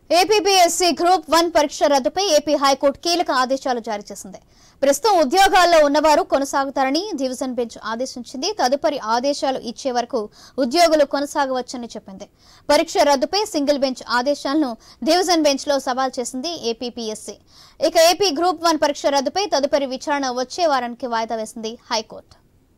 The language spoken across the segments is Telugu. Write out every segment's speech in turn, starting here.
ఏపీపీఎస్సీ గ్రూప్ 1 పరీక్ష రద్దుపై ఏపీ హైకోర్టు కీలక ఆదేశాలు జారీ చేసింది. ప్రస్తుతం ఉద్యోగాల్లో ఉన్నవారు కొనసాగుతారని డివిజన్ బెంచ్ ఆదేశించింది. తదుపరి ఆదేశాలు ఇచ్చే వరకు ఉద్యోగులు కొనసాగవచ్చని చెప్పింది. పరీక్ష రద్దుపై సింగిల్ బెంచ్ ఆదేశాలను డివిజన్ బెంచ్ లో సవాల్ చేసింది ఏపీపీఎస్సీ. ఇక ఏపీ గ్రూప్ 1 పరీక్ష రద్దుపై తదుపరి విచారణ వచ్చే వారానికి వాయిదా వేసింది హైకోర్టు.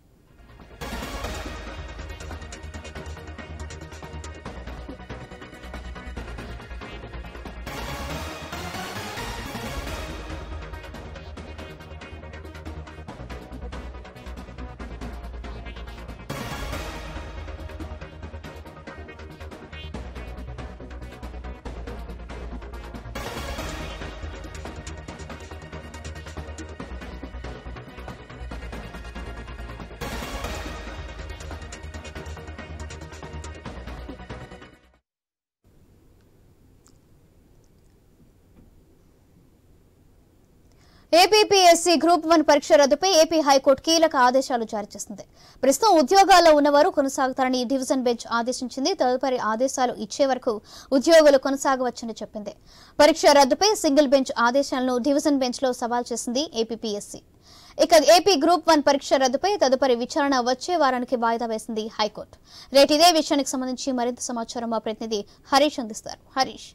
ఏపీపీఎస్సీ గ్రూప్ 1 పరీక్ష రద్దుపై ఏపీ హైకోర్టు కీలక ఆదేశాలు జారీ చేసింది. ప్రస్తుతం ఉద్యోగాల్లో ఉన్నవారు కొనసాగుతారని డివిజన్ బెంచ్ ఆదేశించింది. తదుపరి ఆదేశాలు ఇచ్చే వరకు ఉద్యోగులు కొనసాగవచ్చని చెప్పింది. పరీక్ష రద్దుపై సింగిల్ బెంచ్ ఆదేశాలను డివిజన్ బెంచ్ లో సవాల్ చేసింది ఏపీపీఎస్సీ. ఇక ఏపీ గ్రూప్ 1 పరీక్ష రద్దుపై తదుపరి విచారణ వచ్చే వారానికి వాయిదా వేసింది హైకోర్టు. రేటు ఇదే విషయానికి సంబంధించి మరింత సమాచారం మా ప్రతినిధి హరీష్ అందిస్తారు. హరీష్,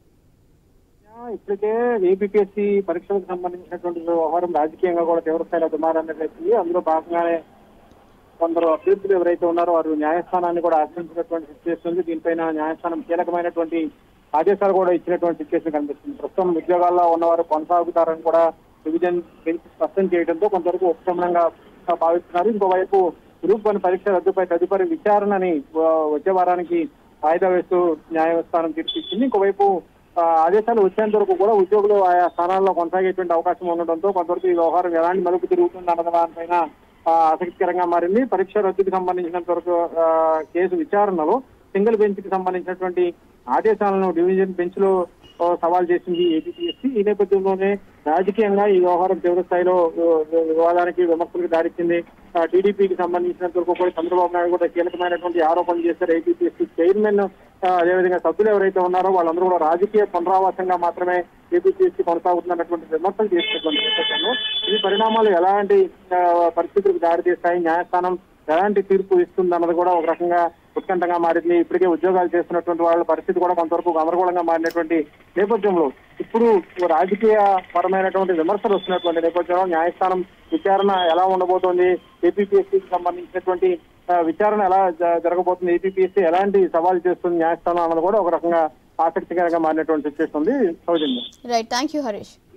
ఇప్పటికే ఏపీపీఎస్సీ పరీక్షలకు సంబంధించినటువంటి వ్యవహారం రాజకీయంగా కూడా తీవ్రస్థాయిలో దుమారాన్ని అందులో భాగంగానే కొందరు అభ్యర్థులు ఎవరైతే ఉన్నారో వారు న్యాయస్థానాన్ని కూడా ఆశ్రయించినటువంటి సిచ్యువేషన్ ఉంది. దీనిపైన న్యాయస్థానం కీలకమైనటువంటి ఆదేశాలు కూడా ఇచ్చినటువంటి సిచ్యువేషన్ కనిపిస్తుంది. ప్రస్తుతం ఉద్యోగాల్లో ఉన్నవారు కొనసాగుతారని కూడా డివిజన్ బెంచ్ స్పష్టం చేయడంతో కొంతవరకు ఉపశమనంగా భావిస్తున్నారు. ఇంకోవైపు గ్రూప్ 1 పరీక్ష రద్దుపై తదుపరి విచారణని వచ్చే వారానికి వాయిదా వేస్తూ న్యాయస్థానం తీర్పిచ్చింది. ఇంకోవైపు ఆదేశాలు వచ్చేంత వరకు కూడా ఉద్యోగులు ఆయా స్థానాల్లో కొనసాగేటువంటి అవకాశం ఉండడంతో కొంతవరకు ఈ వ్యవహారం ఎలాంటి మలుపు తిరుగుతుంది అన్న దానిపైన ఆసక్తికరంగా మారింది. పరీక్ష రద్దుకి సంబంధించినంత వరకు కేసు విచారణలో సింగిల్ బెంచ్ కి సంబంధించినటువంటి ఆదేశాలను డివిజన్ బెంచ్ లో సవాల్ చేసింది ఏపీపీఎస్సీ. ఈ నేపథ్యంలోనే రాజకీయంగా ఈ వ్యవహారం తీవ్ర స్థాయిలో వివాదానికి విమర్శలకు దారిచ్చింది. టీడీపీకి సంబంధించినంత వరకు కూడా చంద్రబాబు నాయుడు కూడా కీలకమైనటువంటి ఆరోపణలు చేశారు. ఏపీపీఎస్సీ చైర్మన్ అదేవిధంగా సభ్యులు ఎవరైతే ఉన్నారో వాళ్ళందరూ కూడా రాజకీయ పునరావాసంగా మాత్రమే ఏపీపీఎస్సీ కొనసాగుతున్నటువంటి విమర్శలు చేసినటువంటి నేపథ్యంలో ఈ పరిణామాలు ఎలాంటి పరిస్థితులకు దారితీస్తాయి, న్యాయస్థానం ఎలాంటి తీర్పు ఇస్తుంది అన్నది కూడా ఒక రకంగా ఉత్కంఠంగా మారింది. ఇప్పటికే ఉద్యోగాలు చేస్తున్నటువంటి వాళ్ళ పరిస్థితి కూడా కొంతవరకు గందరగోళంగా మారినటువంటి నేపథ్యంలో ఇప్పుడు రాజకీయ పరమైనటువంటి విమర్శలు వస్తున్నటువంటి నేపథ్యంలో న్యాయస్థానం విచారణ ఎలా ఉండబోతోంది, ఏపీపీఎస్సీకి సంబంధించినటువంటి విచారణ ఎలా జరగబోతుంది, ఏపీపీఎస్సీ ఎలాంటి సవాల్ చేస్తుంది న్యాయస్థానం అన్నది కూడా ఒక రకంగా ఆసక్తికరంగా మారినటువంటి సిచ్యువేషన్ ఉంది. Soujanya. Right, thank you Harish.